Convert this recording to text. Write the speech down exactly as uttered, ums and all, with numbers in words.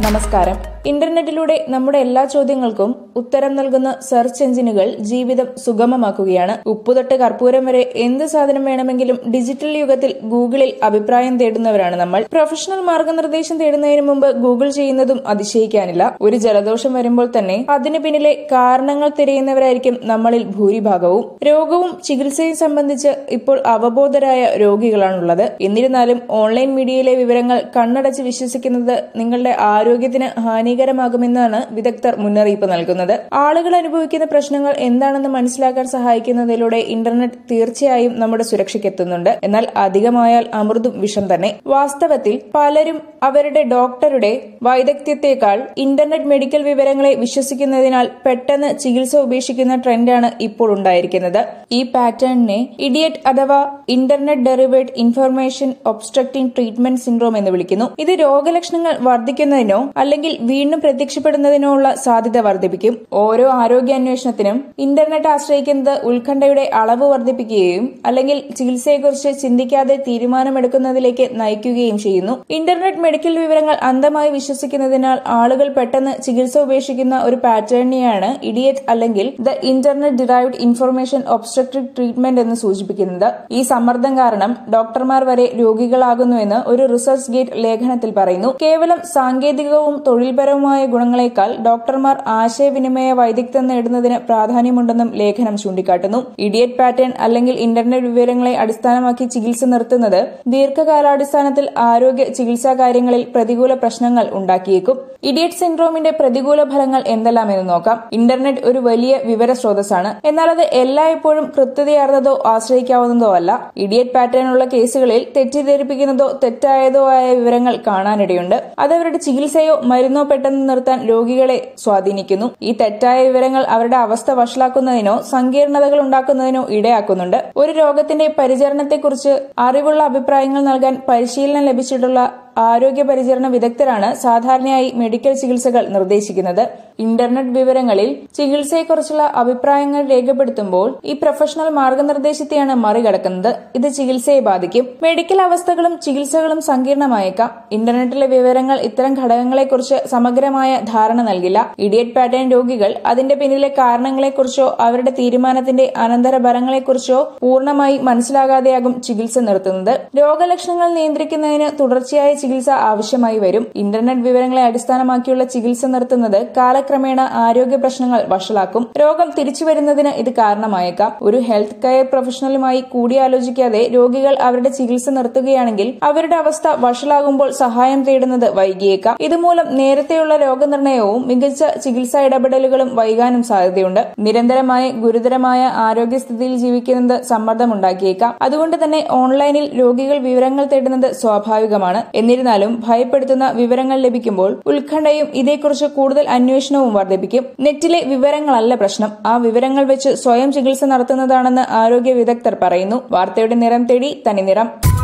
നമസ്കാരം. ഇന്റർനെറ്റിലൂടെ നമ്മുടെ എല്ലാ ചോദ്യങ്ങൾക്കും ഉത്തരം നൽകുന്ന സെർച്ച് എഞ്ചിനുകൾ ജീവിതം സുഗമമാക്കുകയാണ്. ഉപ്പുതൊട്ട് കർപ്പൂരം വരെ എന്ത് സാധനം വേണമെങ്കിലും ഡിജിറ്റൽ യുഗത്തിൽ ഗൂഗിളിൽ അഭിപ്രായം തേടുന്നവരാണ് നമ്മൾ. പ്രൊഫഷണൽ മാർഗനിർദ്ദേശം തേടുന്നതിന് മുമ്പ് ഗൂഗിൾ ചെയ്യുന്നതും അതിശയിക്കാനില്ല. ഒരു ജലദോഷം വരുമ്പോൾ തന്നെ അതിന് പിന്നിലെ കാരണങ്ങൾ തിരയുന്നവരായിരിക്കും നമ്മളിൽ ഭൂരിഭാഗവും. രോഗവും ചികിത്സയും സംബന്ധിച്ച് ഇപ്പോൾ അവബോധരായ രോഗികളാണുള്ളത്. എന്നിരുന്നാലും ഓൺലൈൻ മീഡിയയിലെ വിവരങ്ങൾ കണ്ണടച്ച് വിശ്വസിക്കുന്നത് നിങ്ങളുടെ ആരോഗ്യത്തിന് ഹാനികരമാകുമെന്നാണ് വിദഗ്ധർ മുന്നറിയിപ്പ് നൽകുന്നത്. ആളുകൾ അനുഭവിക്കുന്ന പ്രശ്നങ്ങൾ എന്താണെന്ന് മനസ്സിലാക്കാൻ സഹായിക്കുന്നതിലൂടെ ഇന്റർനെറ്റ് തീർച്ചയായും നമ്മുടെ സുരക്ഷയ്ക്കെത്തുന്നുണ്ട്. എന്നാൽ അധികമായാൽ അമൃതും വിഷം തന്നെ. വാസ്തവത്തിൽ പലരും അവരുടെ ഡോക്ടറുടെ വൈദഗ്ധ്യത്തെക്കാൾ ഇന്റർനെറ്റ് മെഡിക്കൽ വിവരങ്ങളെ വിശ്വസിക്കുന്നതിനാൽ പെട്ടെന്ന് ചികിത്സ ഉപേക്ഷിക്കുന്ന ട്രെൻഡാണ് ഇപ്പോൾ ഉണ്ടായിരിക്കുന്നത്. ഈ പാറ്റേണിനെ ഇഡിയറ്റ് അഥവാ internet derived information obstructing treatment syndrome എന്ന് വിളിക്കുന്നു. ഇത് രോഗലക്ഷണങ്ങൾ വർദ്ധിക്കുന്നതിനോ അല്ലെങ്കിൽ വീണ്ടും പ്രത്യക്ഷപ്പെടുന്നതിനോ ഉള്ള സാധ്യത വർദ്ധിപ്പിക്കും. ഓരോ ആരോഗ്യാന്വേഷണത്തിനും ഇന്റർനെറ്റ് ആശ്രയിക്കുന്നത് ഉത്കണ്ഠയുടെ അളവ് വർദ്ധിപ്പിക്കുകയും അല്ലെങ്കിൽ ചികിത്സയെക്കുറിച്ച് ചിന്തിക്കാതെ തീരുമാനമെടുക്കുന്നതിലേക്ക് നയിക്കുകയും ചെയ്യുന്നു. ഇന്റർനെറ്റ് മെഡിക്കൽ വിവരങ്ങൾ അന്ധമായി വിശ്വസിക്കുന്നതിനാൽ ആളുകൾ പെട്ടെന്ന് ചികിത്സ ഉപേക്ഷിക്കുന്ന ഒരു പാറ്റേണിനെയാണ് ഇഡിയറ്റ് അല്ലെങ്കിൽ the internet derived information obstructive treatment എന്ന് സൂചിപ്പിക്കുന്നത്. ഈ സമ്മർദ്ദം കാരണം ഡോക്ടർമാർ വരെ രോഗികളാകുന്നുവെന്ന് ഒരു റിസർച്ച് ഗേറ്റ് ലേഖനത്തിൽ പറയുന്നു. കേവലം സാങ്കേതികവും തൊഴിൽപരവുമായ ഗുണങ്ങളെക്കാൾ ഡോക്ടർമാർ ആശയവിനിമയ വൈദഗ്ധ്യം നേടുന്നതിന് പ്രാധാന്യമുണ്ടെന്നും ലേഖനം ചൂണ്ടിക്കാട്ടുന്നു. ഇഡിയറ്റ് പാറ്റേൺ അല്ലെങ്കിൽ ഇന്റർനെറ്റ് വിവരങ്ങളെ അടിസ്ഥാനമാക്കി ചികിത്സ നിർത്തുന്നത് ദീർഘകാലാടിസ്ഥാനത്തിൽ ആരോഗ്യ ചികിത്സാ കാര്യങ്ങളിൽ പ്രതികൂല പ്രശ്നങ്ങൾ ഉണ്ടാക്കിയേക്കും. ഇഡിയറ്റ് സിൻഡ്രോമിന്റെ പ്രതികൂല ഫലങ്ങൾ എന്തെല്ലാമെന്ന് നോക്കാം. ഇന്റർനെറ്റ് ഒരു വലിയ വിവര സ്രോതസ്സാണ്. എന്നാൽ അത് എല്ലായ്പ്പോഴും കൃത്യതയാർന്നതോ ആശ്രയിക്കാവുന്നതോ അല്ല. ഇഡിയറ്റ് പാറ്റേണുള്ള കേസുകളിൽ തെറ്റിദ്ധരിപ്പിക്കുന്നതോ തെറ്റായതോ ആയ വിവരങ്ങൾ കാണാനിടയുണ്ട്. അതവരുടെ ചികിത്സയോ മരുന്നോ പെട്ടെന്ന് നിർത്താൻ രോഗികളെ സ്വാധീനിക്കുന്നു. ഈ തെറ്റായ വിവരങ്ങൾ അവരുടെ അവസ്ഥ വഷളാക്കുന്നതിനോ സങ്കീർണതകൾ ഉണ്ടാക്കുന്നതിനോ ഇടയാക്കുന്നുണ്ട്. ഒരു രോഗത്തിന്റെ പരിചരണത്തെക്കുറിച്ച് അറിവുള്ള അഭിപ്രായങ്ങൾ നൽകാൻ പരിശീലനം ലഭിച്ചിട്ടുള്ള ആരോഗ്യ പരിചരണ വിദഗ്ധരാണ് സാധാരണയായി മെഡിക്കൽ ചികിത്സകൾ നിർദ്ദേശിക്കുന്നത്. ഇന്റർനെറ്റ് വിവരങ്ങളിൽ ചികിത്സയെക്കുറിച്ചുള്ള അഭിപ്രായങ്ങൾ രേഖപ്പെടുത്തുമ്പോൾ ഈ പ്രൊഫഷണൽ മാർഗനിർദ്ദേശത്തെയാണ് മറികടക്കുന്നത്. ഇത് ചികിത്സയെ ബാധിക്കും. മെഡിക്കൽ അവസ്ഥകളും ചികിത്സകളും സങ്കീർണമായേക്കാം. ഇന്റർനെറ്റിലെ വിവരങ്ങൾ ഇത്തരം ഘടകങ്ങളെക്കുറിച്ച് സമഗ്രമായ ധാരണ നൽകില്ല. ഇഡിയറ്റ് പാറ്റേൺ രോഗികൾ അതിന്റെ പിന്നിലെ കാരണങ്ങളെക്കുറിച്ചോ അവരുടെ തീരുമാനത്തിന്റെ അനന്തരഫലങ്ങളെക്കുറിച്ചോ പൂർണ്ണമായി മനസ്സിലാകാതെയാകും ചികിത്സ നിർത്തുന്നത്. രോഗലക്ഷണങ്ങൾ നിയന്ത്രിക്കുന്നതിന് തുടർച്ചയായ ചികിത്സ ആവശ്യമായി വരും. ഇന്റർനെറ്റ് വിവരങ്ങളെ അടിസ്ഥാനമാക്കിയുള്ള ചികിത്സ നിർത്തുന്നത് കാലക്രമേണ ആരോഗ്യ പ്രശ്നങ്ങൾ വഷളാക്കും. രോഗം തിരിച്ചുവരുന്നതിന് ഇത് കാരണമായേക്കാം. ഒരു ഹെൽത്ത് കെയർ പ്രൊഫഷണലുമായി കൂടിയാലോചിക്കാതെ രോഗികൾ അവരുടെ ചികിത്സ നിർത്തുകയാണെങ്കിൽ അവരുടെ അവസ്ഥ വഷളാകുമ്പോൾ സഹായം തേടുന്നത് വൈകിയേക്കാം. ഇതുമൂലം നേരത്തെയുള്ള രോഗനിർണയവും മികച്ച ചികിത്സാ ഇടപെടലുകളും വൈകാനും സാധ്യതയുണ്ട്. നിരന്തരമായി ഗുരുതരമായ ആരോഗ്യസ്ഥിതിയിൽ ജീവിക്കുന്നത് സമ്മർദ്ദമുണ്ടാക്കിയേക്കാം. അതുകൊണ്ട് തന്നെ ഓൺലൈനിൽ രോഗികൾ വിവരങ്ങൾ തേടുന്നത് സ്വാഭാവികമാണ്. എന്നിരുന്നാലും ഭയപ്പെടുത്തുന്ന വിവരങ്ങൾ ലഭിക്കുമ്പോൾ ഉത്കണ്ഠയും ഇതേക്കുറിച്ച് കൂടുതൽ അന്വേഷണവും വർദ്ധിപ്പിക്കും. നെറ്റിലെ വിവരങ്ങളല്ല പ്രശ്നം, ആ വിവരങ്ങൾ വെച്ച് സ്വയം ചികിത്സ നടത്തുന്നതാണെന്ന് ആരോഗ്യ വിദഗ്ധർ പറയുന്നു. വാർത്തയുടെ നിറം തേടി തനി നിറം.